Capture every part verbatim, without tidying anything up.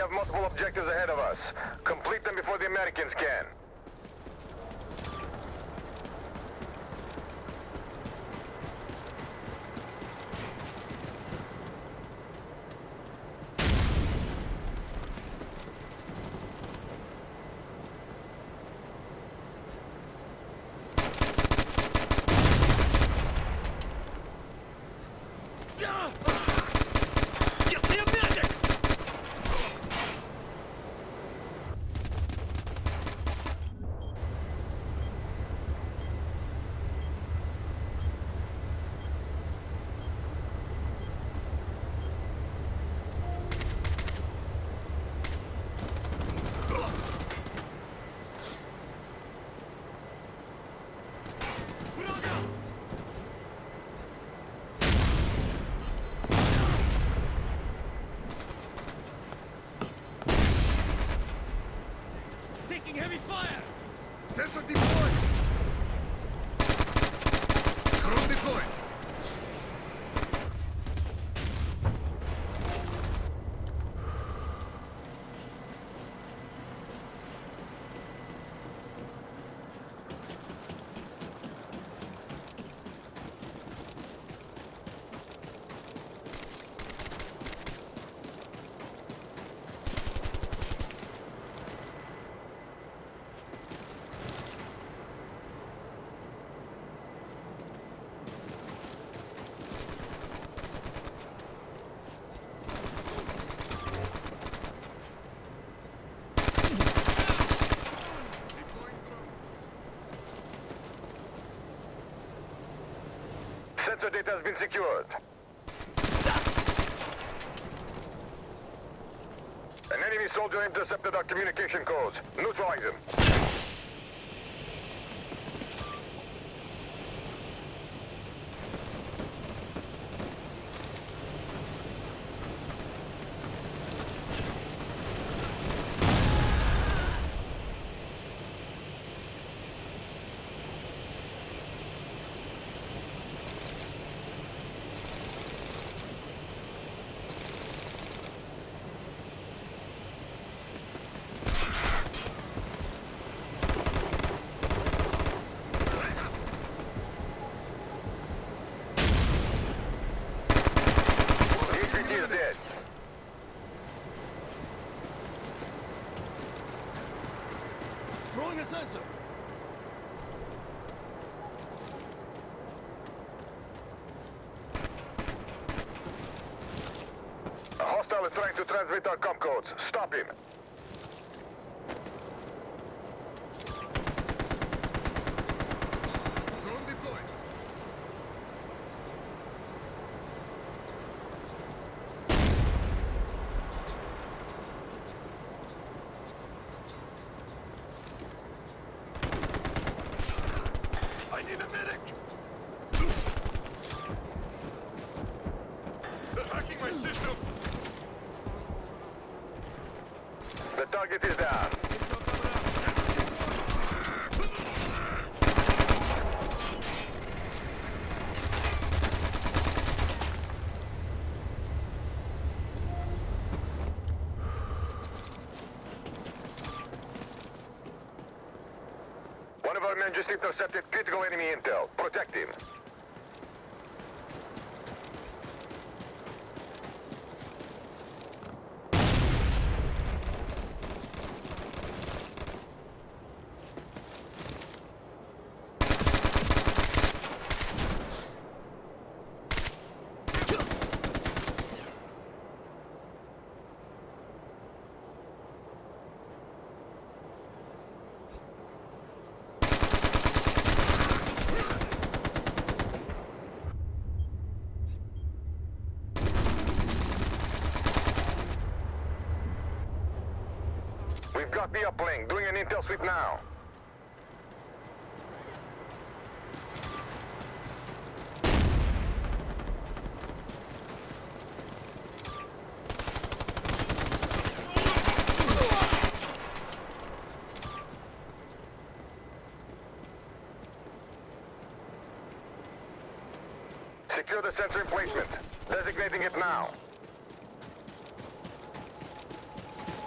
have multiple objectives ahead of us. Complete them before the Americans can. Heavy fire! Sensor deployed! Drone deployed! Sensor data has been secured. An enemy soldier intercepted our communication codes. Neutralize him. Is dead. Throwing a sensor! A hostile is trying to transmit our comm codes. Stop him. Drone deployed! I need a medic. They're hacking my system. The target is down. One of our men just intercepted critical enemy intel. Protect him. We've got the uplink. Doing an intel sweep now. Secure the sensor emplacement. Designating it now.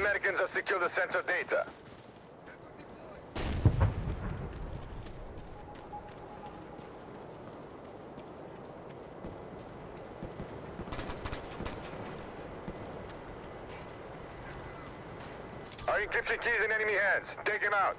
Americans have secured the sensor data. Our encryption key is in enemy hands. Take him out.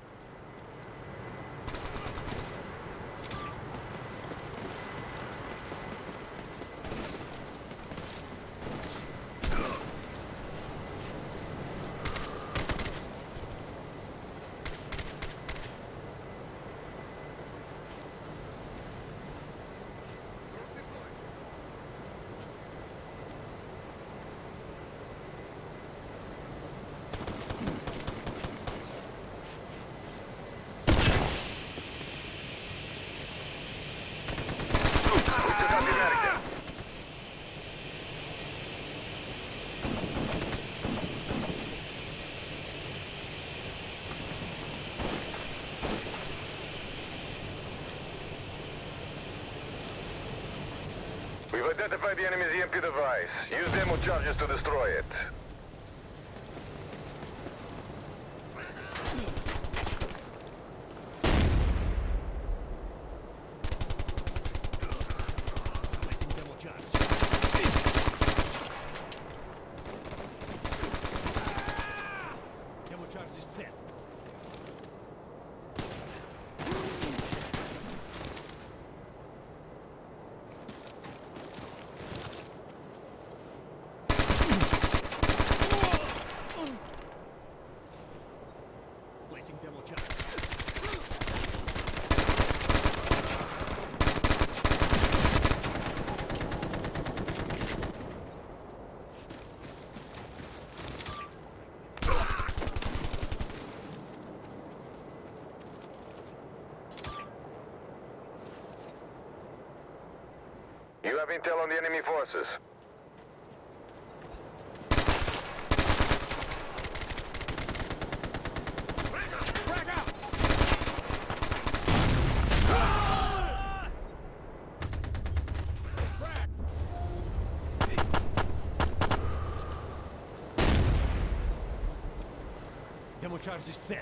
We've identified the enemy's E M P device. Use demo charges to destroy it. Placing demo charge. Demo charge is set. Placing demo charge. You have intel on the enemy forces. Frag out! Demo charge is set.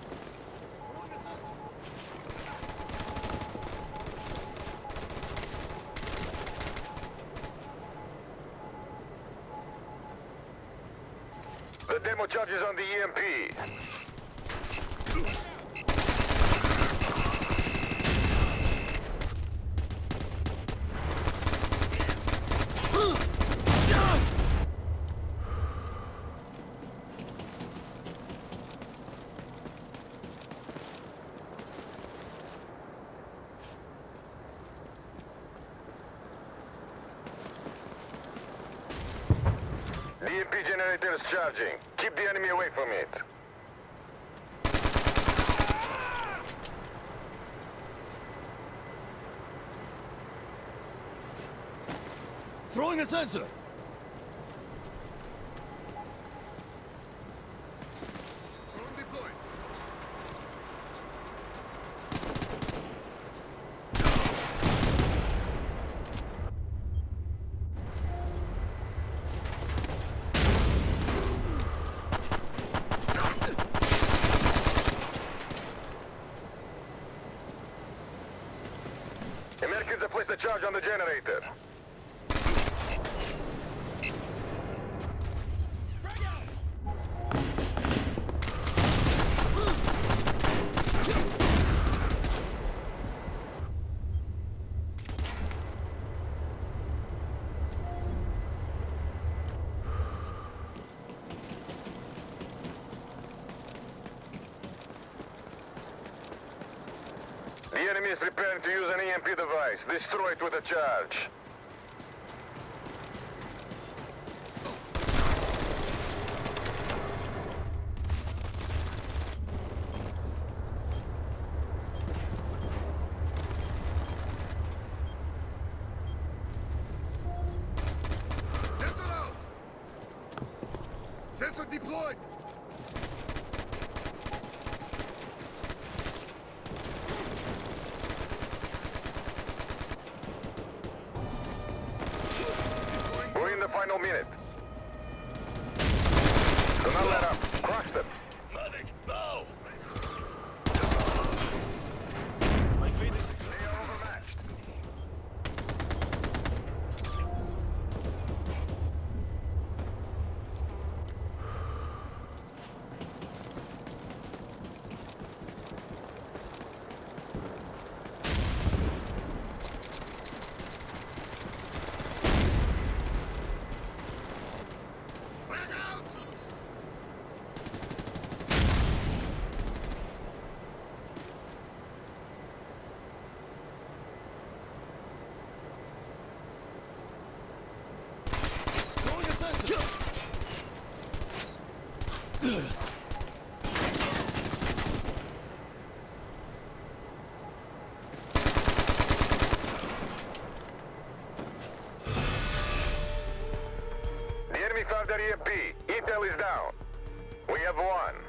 The demo charges on the E M P. The E M P generator is charging. Keep the enemy away from it. Throwing a sensor. Drone deployed. Americans have placed a charge on the generator. The enemy is preparing to use an E M P device. Destroy it with a charge. Sensor out. Sensor deployed. We're in the final minute. Do not let Intel is down. We have one.